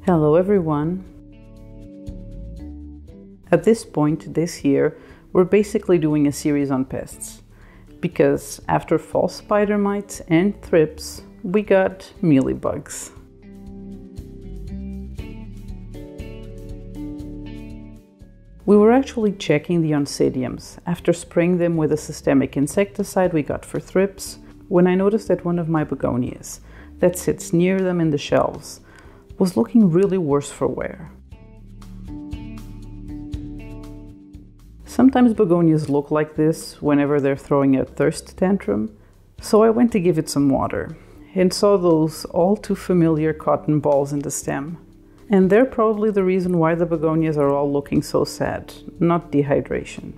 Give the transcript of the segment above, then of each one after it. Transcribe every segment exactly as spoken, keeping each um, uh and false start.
Hello everyone! At this point this year, we're basically doing a series on pests, because after false spider mites and thrips, we got mealybugs. We were actually checking the Oncidiums after spraying them with a systemic insecticide we got for thrips, when I noticed that one of my begonias, that sits near them in the shelves, was looking really worse for wear. Sometimes begonias look like this whenever they're throwing a thirst tantrum, so I went to give it some water and saw those all too familiar cotton balls in the stem. And they're probably the reason why the begonias are all looking so sad, not dehydration.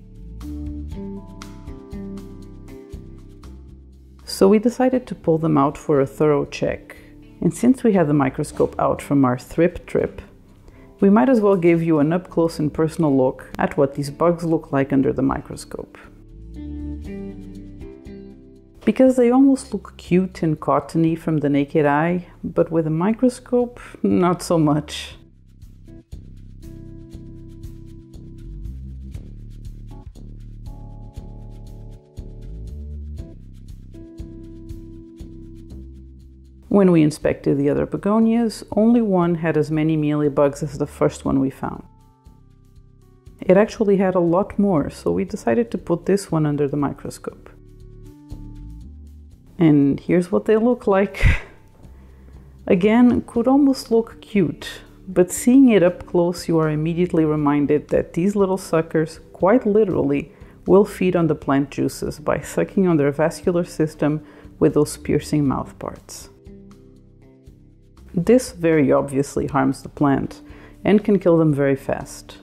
So we decided to pull them out for a thorough check. And since we had the microscope out from our thrip trip, we might as well give you an up-close and personal look at what these bugs look like under the microscope. Because they almost look cute and cottony from the naked eye, but with a microscope, not so much. When we inspected the other begonias, only one had as many mealybugs as the first one we found. It actually had a lot more, so we decided to put this one under the microscope. And here's what they look like. Again, could almost look cute, but seeing it up close, you are immediately reminded that these little suckers, quite literally, will feed on the plant juices by sucking on their vascular system with those piercing mouth parts. This very obviously harms the plant and can kill them very fast.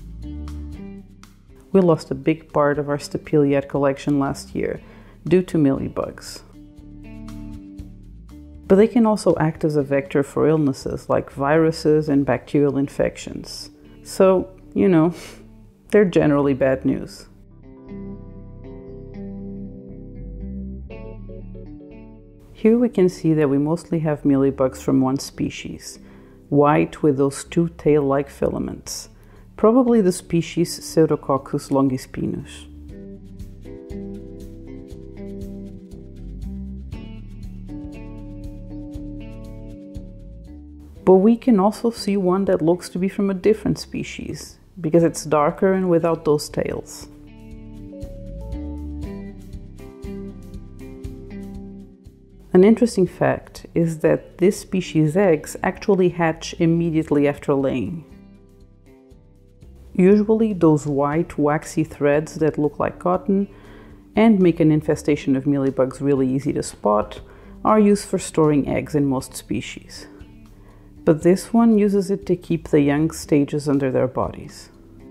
We lost a big part of our Stapeliad collection last year due to mealybugs. But they can also act as a vector for illnesses like viruses and bacterial infections. So, you know, they're generally bad news. Here we can see that we mostly have mealybugs from one species, white with those two tail-like filaments, probably the species Pseudococcus longispinus. But we can also see one that looks to be from a different species, because it's darker and without those tails. An interesting fact is that this species' eggs actually hatch immediately after laying. Usually those white waxy threads that look like cotton and make an infestation of mealybugs really easy to spot are used for storing eggs in most species. But this one uses it to keep the young stages under their bodies.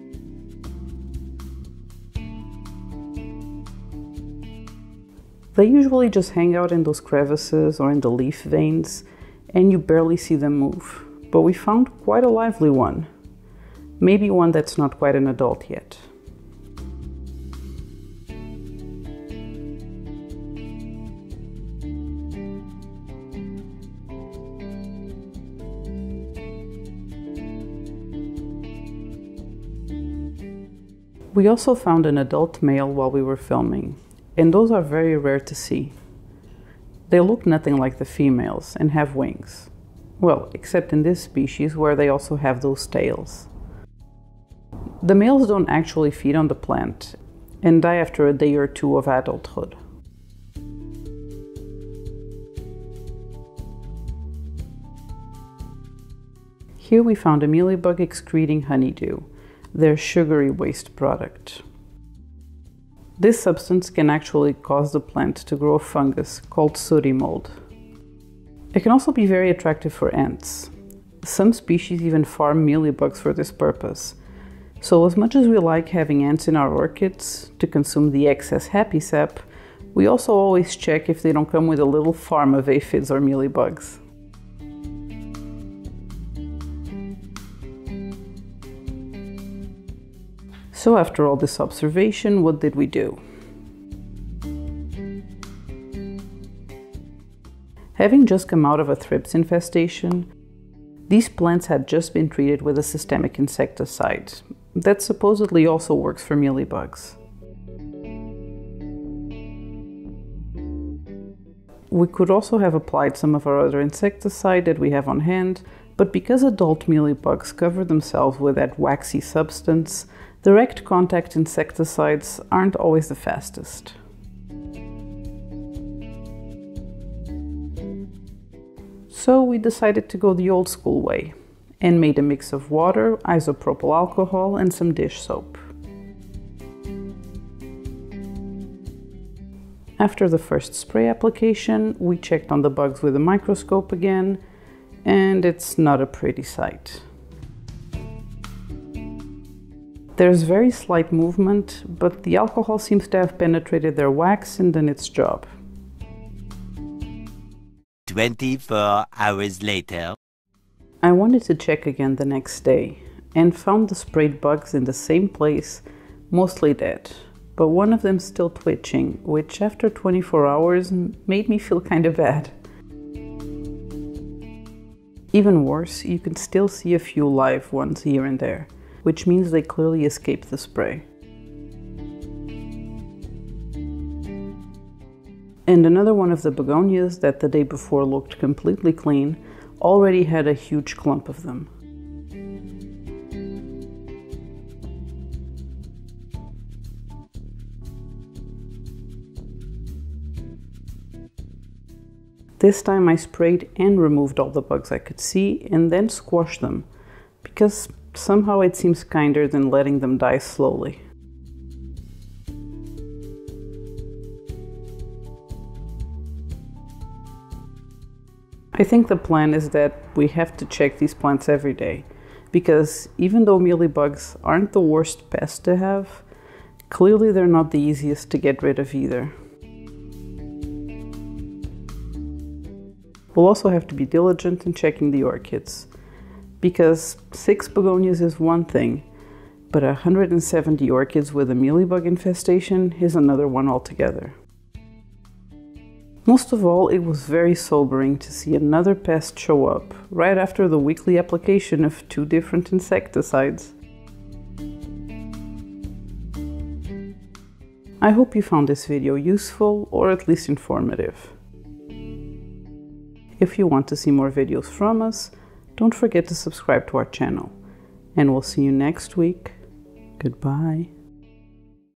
They usually just hang out in those crevices or in the leaf veins, and you barely see them move. But we found quite a lively one. Maybe one that's not quite an adult yet. We also found an adult male while we were filming, and those are very rare to see. They look nothing like the females and have wings. Well, except in this species where they also have those tails. The males don't actually feed on the plant and die after a day or two of adulthood. Here we found a mealybug excreting honeydew, their sugary waste product. This substance can actually cause the plant to grow a fungus called sooty mold. It can also be very attractive for ants. Some species even farm mealybugs for this purpose. So as much as we like having ants in our orchids to consume the excess happy sap, we also always check if they don't come with a little farm of aphids or mealybugs. So after all this observation, what did we do? Having just come out of a thrips infestation, These plants had just been treated with a systemic insecticide that supposedly also works for mealybugs. We could also have applied some of our other insecticide that we have on hand, but because adult mealybugs cover themselves with that waxy substance, direct contact insecticides aren't always the fastest. So we decided to go the old school way and made a mix of water, isopropyl alcohol, and some dish soap. After the first spray application, we checked on the bugs with a microscope again, and it's not a pretty sight. There's very slight movement, but the alcohol seems to have penetrated their wax and done its job. twenty-four hours later. I wanted to check again the next day and found the sprayed bugs in the same place, mostly dead, but one of them still twitching, which after twenty-four hours made me feel kind of bad. Even worse, you can still see a few live ones here and there, which means they clearly escaped the spray. And another one of the begonias that the day before looked completely clean already had a huge clump of them. This time I sprayed and removed all the bugs I could see and then squashed them, because somehow it seems kinder than letting them die slowly. I think the plan is that we have to check these plants every day, because even though mealybugs aren't the worst pest to have, clearly they're not the easiest to get rid of either. We'll also have to be diligent in checking the orchids, because six begonias is one thing, but one hundred seventy orchids with a mealybug infestation is another one altogether. Most of all, it was very sobering to see another pest show up right after the weekly application of two different insecticides. I hope you found this video useful or at least informative. If you want to see more videos from us, don't forget to subscribe to our channel. And we'll see you next week. Goodbye.